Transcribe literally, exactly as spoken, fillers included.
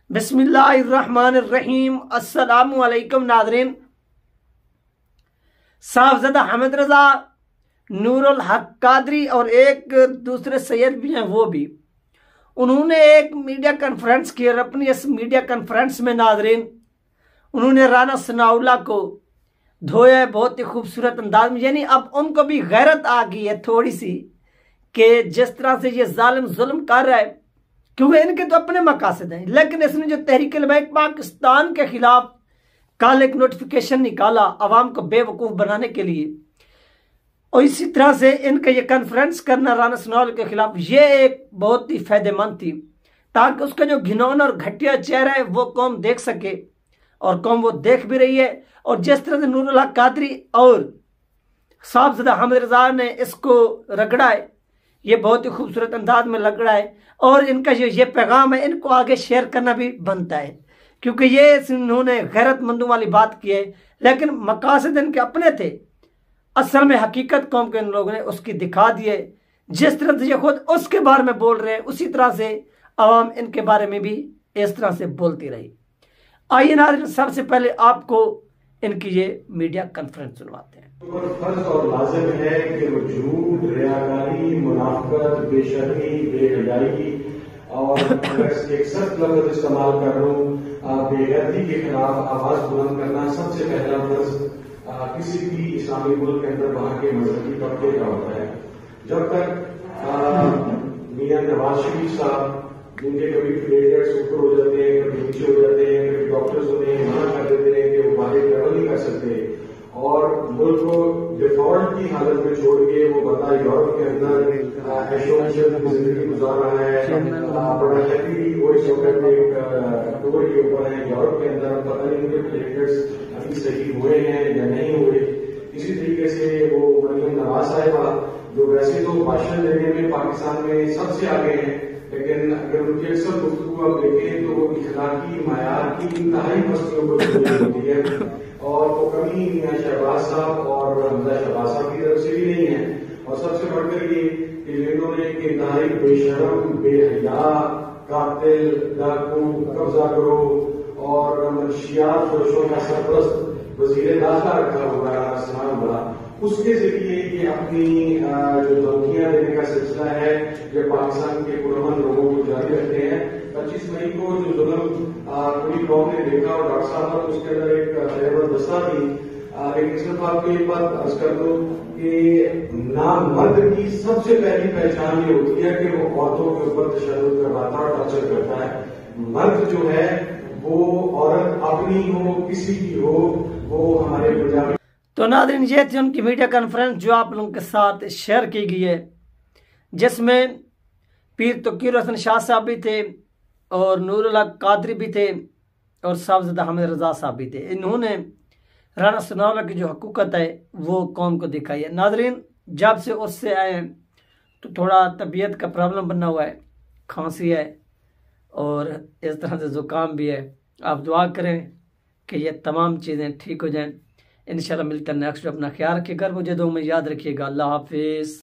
بسم اللہ الرحمن الرحیم۔ السلام علیکم ناظرین۔ صاحبزادہ حمد رضا، نور الحق قادری اور ایک دوسرے سید بھی ہیں، وہ بھی انہوں نے ایک میڈیا کانفرنس کی، اور اپنی اس میڈیا کانفرنس میں ناظرین انہوں نے رانا ثناء اللہ کو دھویا ہے بہت ہی خوبصورت انداز میں۔ یعنی اب ان کو بھی غیرت آ گئی ہے تھوڑی سی کہ جس طرح سے یہ ظالم ظلم کر رہا ہے، کیونکہ ان کے تو اپنے مقاصد ہیں، لیکن اس نے جو تحریک لبیک پاکستان کے خلاف کل ایک نوٹیفیکیشن نکالا عوام کو بے وقوف بنانے کے لیے، اور اسی طرح سے ان کا یہ کانفرنس کرنا رانا ثناء اللہ کے خلاف یہ ایک بہت ہی فائدہ مند تھی، تاکہ اس کا جو گھنونا اور گھٹیا چہرہ ہے وہ قوم دیکھ سکے، اور قوم وہ دیکھ بھی رہی ہے۔ اور جس طرح سے نور الحق قادری اور صاحبزادہ حمد رضا نے اس کو رگڑا ہے، یہ بہت ہی خوبصورت انداز میں لگ رہا ہے، اور ان کا جو یہ پیغام ہے ان کو آگے شیئر کرنا بھی بنتا ہے، کیونکہ یہ انہوں نے غیرت مندوں والی بات کی ہے، لیکن مقاصد ان کے اپنے تھے۔ اصل میں حقیقت قوم کے ان لوگوں نے اس کی دکھا دی ہے، جس طرح سے یہ خود اس کے بارے میں بول رہے ہیں اسی طرح سے عوام ان کے بارے میں بھی اس طرح سے بولتی رہی۔ آئیے ناظرین، سب سے پہلے آپ کو ان کی یہ میڈیا کانفرنس سنواتے ہیں۔ فرض اور لازم ہے کہ وہ جھوٹ، ریاکاری، منافقت، بے شرمی، بے حیائی اور ایک سخت لفظ استعمال کر رہا ہوں بے غیرتی کے خلاف آواز بلند کرنا سب سے پہلا فرض کسی بھی اسلامی ملک کے اندر وہاں کے مذہبی طبقے کا ہوتا ہے۔ جب تک میاں نواز شریف صاحب، جن کے کبھی پلیٹلیٹس اوپر ہو جاتے ہیں، کبھی نیچے ہو جاتے ہیں، کبھی ڈاکٹرز انہیں منع کر دیتے ہیں کہ وہ باہر ٹریول نہیں کر سکتے، اور ملک کو ڈیفالٹ کی حالت میں چھوڑ کے وہ بندہ یورپ کے اندر ایشو کی زندگی گزار رہا ہے، بڑا ہیپی وہ اس وقت ایک ٹور کے اوپر ہے یورپ کے اندر، پتہ نہیں ان کے پلیٹلیٹس ابھی صحیح ہوئے ہیں یا نہیں ہوئے۔ اسی طریقے سے وہ مریم نواز صاحبہ جو ویسے تو بھاشن دینے میں پاکستان میں سب سے آگے ہیں، لیکن اگر ان کی اکثر گفتگو آپ دیکھیں تو وہ اخلاقی معیار کی انتہائی پستیوں کو ہوتی ہے، اور وہ کمی میاں شہباز صاحب اور حمزہ شہباز صاحب کی طرف سے بھی نہیں ہے۔ اور سب سے بڑھ کر یہ کہ انہوں نے ایک انتہائی بے شرم، بے حیا، قاتل، ڈاکو، قبضہ کرو اور منشیات فروشوں کا سرپرست وزیر داخلہ رکھا ہوا رانا ثناء اللہ، اس کے ذریعے یہ اپنی جو دھمکیاں دینے کا سلسلہ ہے جو پاکستان کے پرامن لوگوں کو جاری رکھتے ہیں۔ پچیس مئی کو جو ظلم پوری قوم نے دیکھا اور ڈاکٹر صاحب اس کے اندر ایک خیبر دستہ تھی، لیکن صرف آپ کو ایک بات عرض کر دوں کہ نامرد کی سب سے پہلی پہچان یہ ہوتی ہے کہ وہ عورتوں کے اوپر تشدد کرواتا اور ٹارچر کرتا ہے۔ مرد جو ہے وہ عورت اپنی ہو کسی کی ہو، وہ ہمارے پنجابی۔ تو ناظرین، یہ تھی ان کی میڈیا کانفرنس جو آپ لوگوں کے ساتھ شیئر کی گئی ہے، جس میں پیر توقیر حسن شاہ صاحب بھی تھے اور نور الحق قادری بھی تھے اور صاحبزادہ حمد رضا صاحب بھی تھے۔ انہوں نے رانا ثناء اللہ کی جو حقوقت ہے وہ قوم کو دکھائی ہے۔ ناظرین، جب سے اس سے آئے تو تھوڑا طبیعت کا پرابلم بنا ہوا ہے، کھانسی ہے اور اس طرح سے زکام بھی ہے۔ آپ دعا کریں کہ یہ تمام چیزیں ٹھیک ہو جائیں۔ انشاءاللہ ملتے ہیں نیکسٹ۔ اپنا خیال رکھیے گا، مجھے دو میں یاد رکھیے گا۔ اللہ حافظ۔